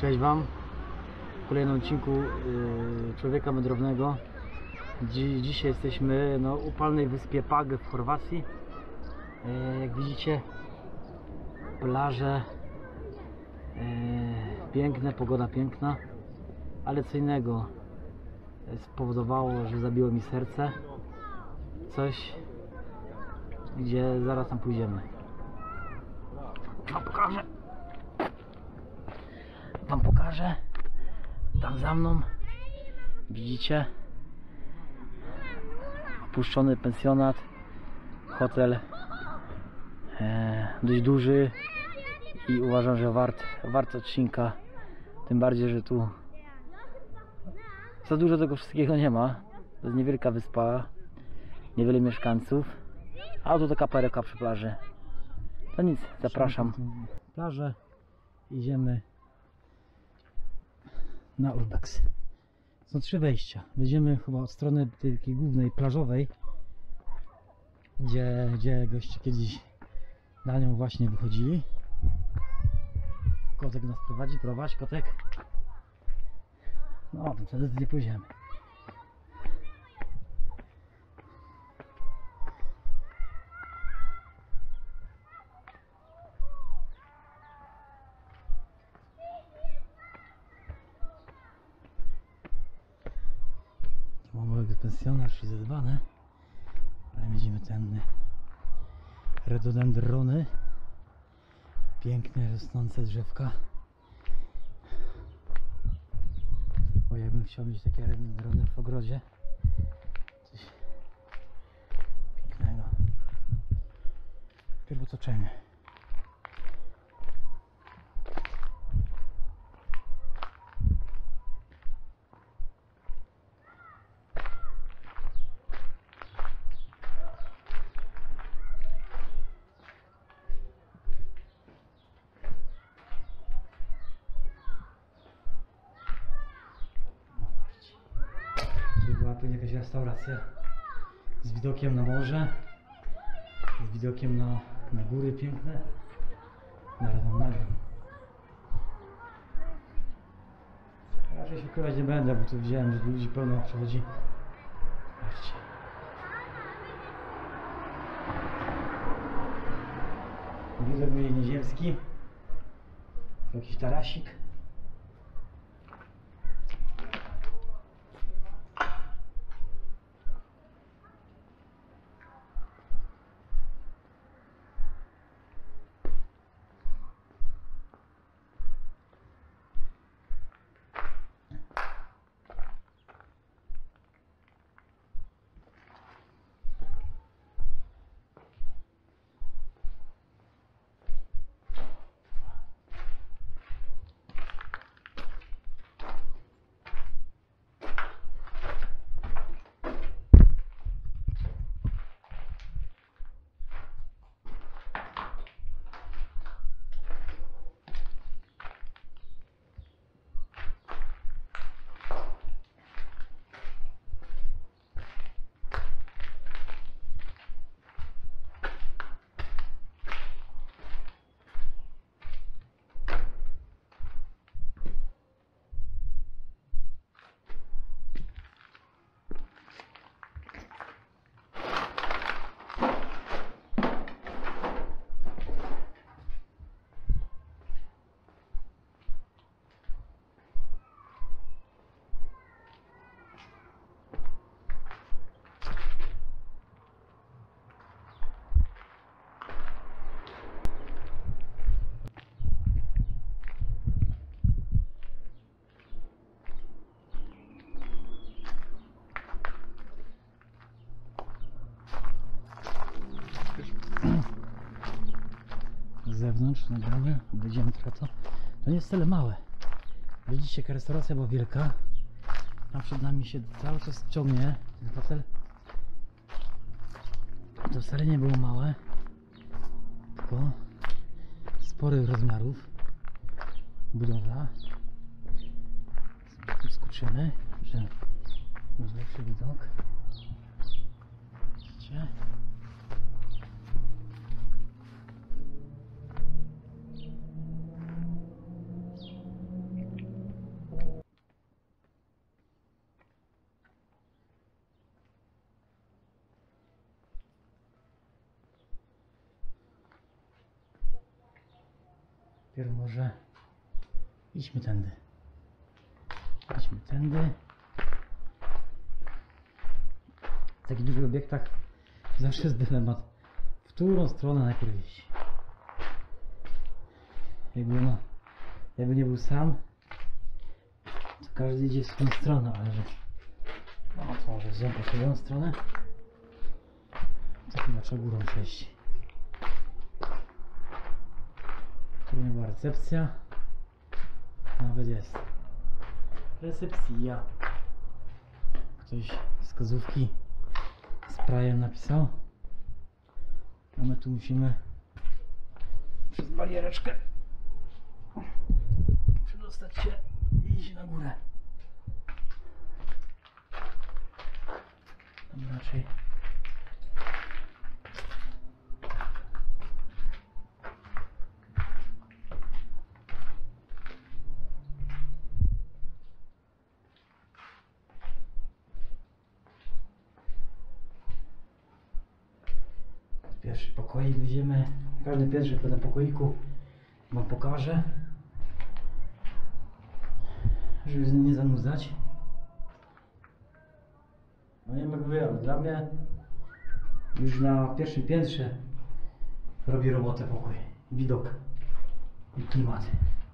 Cześć Wam w kolejnym odcinku Człowieka Wędrownego. Dzisiaj jesteśmy na upalnej wyspie Pag w Chorwacji. Jak widzicie, plaże piękne, pogoda piękna, ale co innego spowodowało, że zabiło mi serce. Coś, gdzie zaraz tam pójdziemy. Wam pokażę. Tam za mną widzicie opuszczony pensjonat, hotel, dość duży i uważam, że wart odcinka, tym bardziej, że tu za dużo tego wszystkiego nie ma. To jest niewielka wyspa, niewiele mieszkańców, a tu taka perełka przy plaży. To nic, zapraszam. Plażę, idziemy na Urbex. Są 3 wejścia. Wejdziemy chyba od strony takiej głównej, plażowej, gdzie goście kiedyś na nią właśnie wychodzili. Kotek nas prowadzi, prowadź kotek. No to wtedy nie pójdziemy. Mamy pensjonat, czyli zadbane, ale widzimy ten rododendrony, piękne rosnące drzewka. O, jakbym chciał mieć takie rododendrony w ogrodzie, coś pięknego. Pierw otoczenie. Była pewnie jakaś restauracja z widokiem na morze, z widokiem na góry piękne. Zaraz wam nagram. Raczej się ukrywać nie będę, bo tu widziałem, że ludzi pełno przechodzi. Zobaczcie. Widok mnie nieziemski. Jakiś tarasik. Z zewnątrz nagramy, będziemy trochę to nie jest wcale małe. Widzicie, jaka restauracja była wielka. Tam przed nami się cały czas ciągnie ten hotel. To wcale nie było małe, tylko sporych rozmiarów budowla. Tu skoczymy, że będzie lepszy widok. Widzicie? Pierw może idźmy tędy. Idźmy tędy. W takich dużych obiektach zawsze jest dylemat, w którą stronę najpierw iść. Jakby nie był sam, to każdy idzie w swoją stronę, ale że... No to może wziąłem po swoją stronę. To chyba trzeba górą przejść. Tu nie była recepcja. Nawet jest. Recepcja. Ktoś wskazówki sprayem napisał. A my tu musimy przez bariereczkę przedostać się i iść na górę. Tam raczej pierwszy pokoik wyjdziemy. Każdy pierwszy po tym pokoiku wam pokażę, żeby nie zanudzać. No nie wiem jak wy, ale dla mnie już na pierwszym piętrze robi robotę pokój, widok i klimat.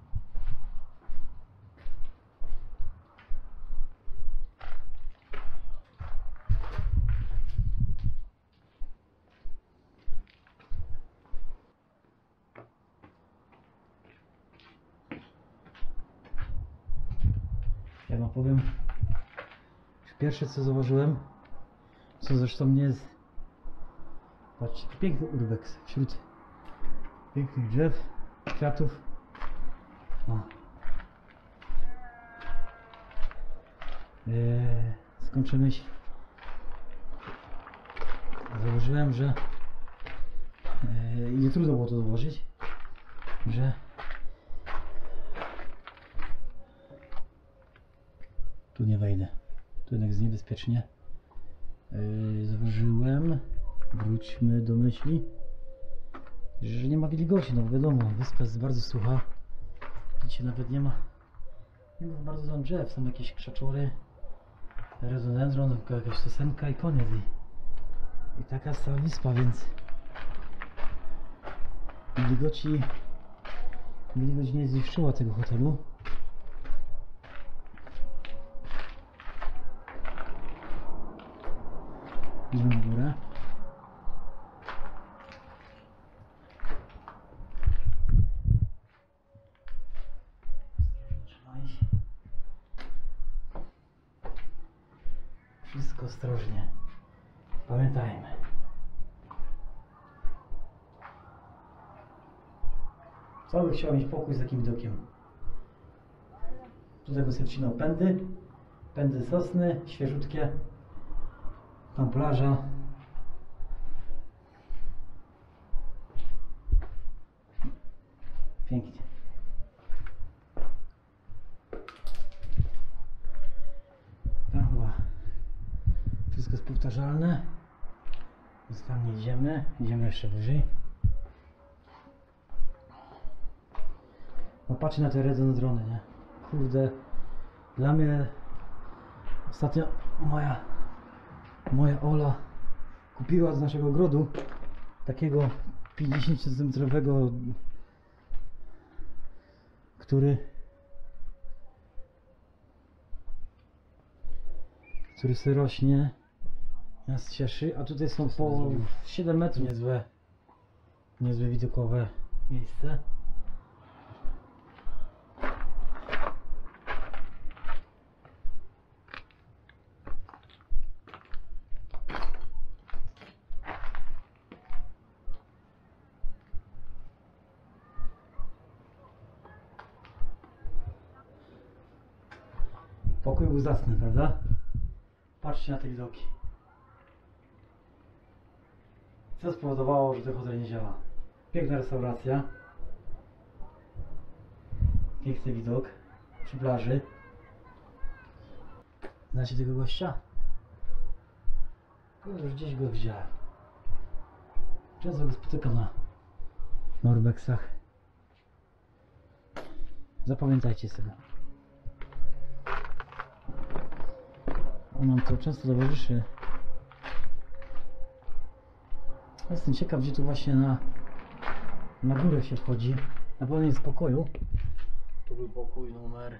Ja wam powiem, pierwsze co zauważyłem, co zresztą nie jest, patrzcie, piękny urbex wśród pięknych drzew, kwiatów. O. Skończę myśl. Zauważyłem, że nie trudno było to zauważyć, że tu nie wejdę. Tu jednak jest niebezpiecznie. Zauważyłem, wróćmy do myśli, że nie ma wilgoci. No wiadomo, wyspa jest bardzo sucha. Widzicie, nawet nie ma bardzo dużo drzew. Są jakieś krzaczory, rhododendron, tylko jakaś sosenka i koniec. I taka jest cała wyspa, więc wilgoć nie zniszczyła tego hotelu. Idziemy na górę. Wszystko ostrożnie. Pamiętajmy. Co by chciał mieć pokój z takim widokiem? Tutaj bym sobie wcinał pędy sosny, świeżutkie. Tam plaża. Pięknie. Tam chyba wszystko jest powtarzalne. Więc tam nie idziemy. Idziemy jeszcze wyżej. No patrzcie na te rhododendrony, nie? Kurde. Dla mnie ostatnio moja Ola kupiła z naszego ogrodu takiego 50 cm, który sobie rośnie, nas cieszy, a tutaj są po 7 metrów niezłe widokowe miejsce. Pokój był zacny, prawda? Patrzcie na te widoki. Co spowodowało, że ten hotel nie działa? Piękna restauracja. Piękny widok przy plaży. Znacie tego gościa? Już gdzieś go widziałem. Często go spotykam na urbexach. Zapamiętajcie sobie. On nam to często towarzyszy. Jestem ciekaw, gdzie tu właśnie na górę się wchodzi. Na pewno jest w pokoju. Tu był pokój numer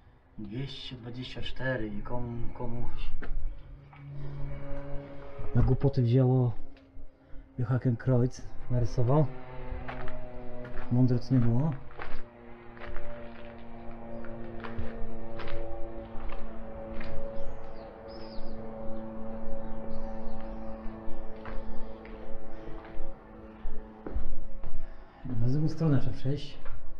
224 i komuś na głupoty wzięło Joachim Kreuz, narysował. Mądre to nie było. Na drugą stronę trzeba przejść.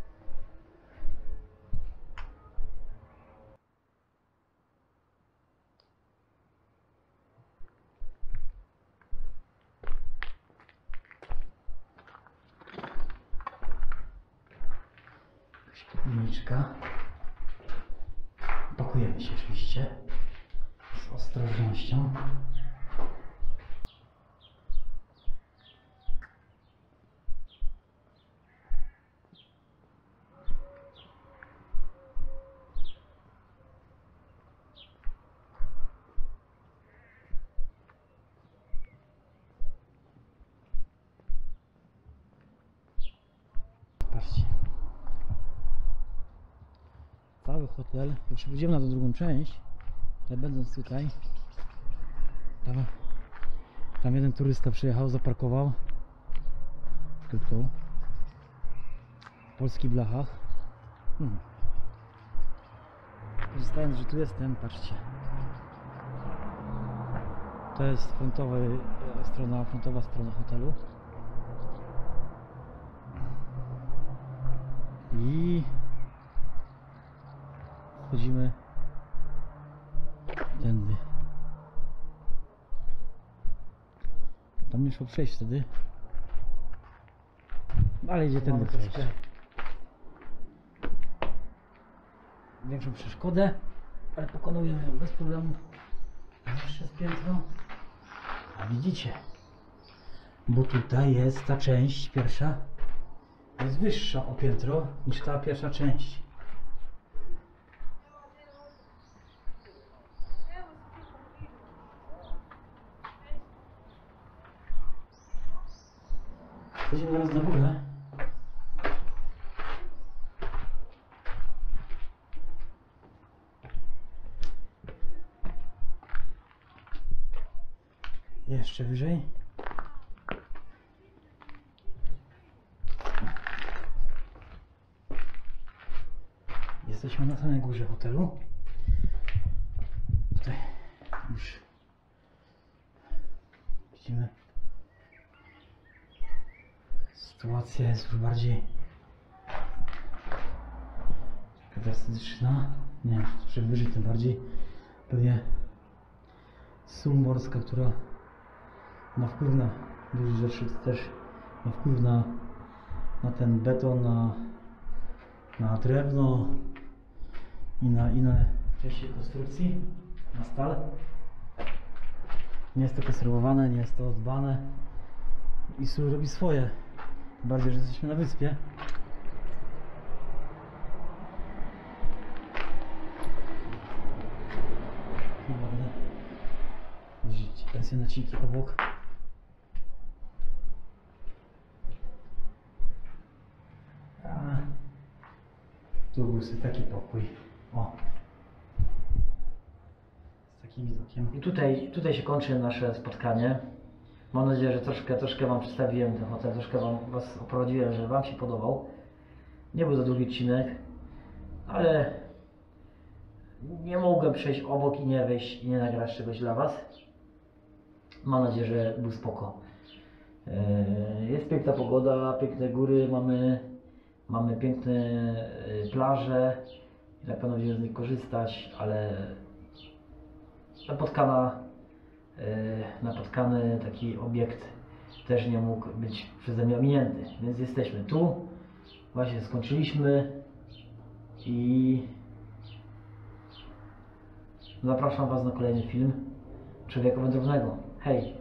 Piwniczka. Pakujemy się oczywiście z ostrożnością. Patrzcie. Cały hotel. Już pójdziemy na tą drugą część, ale będąc tutaj, tam jeden turysta przyjechał, zaparkował tu w polskich blachach. Korzystając, że tu jestem, patrzcie, to jest frontowa strona hotelu i wchodzimy tędy. Tam nie szło przejść wtedy, ale idzie tędy przejść. Większą przeszkodę, ale pokonujemy ją bez problemu. Jeszcze z piętro. A widzicie, bo tutaj jest ta część pierwsza, jest wyższa o piętro niż ta pierwsza część. Chodzimy teraz na górę. Jeszcze wyżej. Jesteśmy na samej górze hotelu. Tutaj już widzimy, sytuacja jest już bardziej drastyczna. Nie wiem, czym wyżej, tym bardziej. Pewnie sól morska, która ma wpływ na duże rzeczy, też ma wpływ na ten beton, na drewno i na inne części konstrukcji, na stal. Nie jest to konserwowane, nie jest to dbane i sól robi swoje. Tym bardziej, że jesteśmy na wyspie. Widzicie, pensjonaciki obok. Tu był sobie taki pokój. O. Z takim widokiem. I tutaj się kończy nasze spotkanie. Mam nadzieję, że troszkę Wam przedstawiłem ten hotel, troszkę Was oprowadziłem, że Wam się podobał. Nie był za długi odcinek, ale nie mogłem przejść obok i nie wejść i nie nagrać czegoś dla Was. Mam nadzieję, że był spoko. Jest piękna pogoda, piękne góry, mamy piękne plaże i na pewno będziemy z nich korzystać, ale napotkany taki obiekt też nie mógł być przeze mnie ominięty, więc jesteśmy tu, właśnie skończyliśmy i zapraszam Was na kolejny film Człowieka Wędrownego. Hej!